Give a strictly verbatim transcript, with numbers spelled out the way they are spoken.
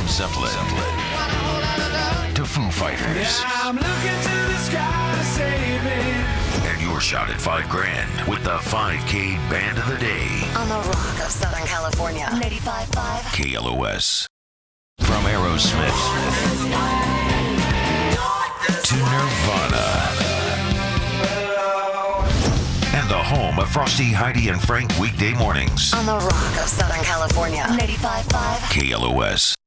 Zeppelin to Foo Fighters. I'm looking to the sky to save me. And your shot at five grand with the five K Band of the Day. On the Rock of Southern California. ninety-five point five K L O S. From Aerosmith to Nirvana. And the home of Frosty, Heidi, and Frank weekday mornings. On the Rock of Southern California. ninety-five point five K L O S.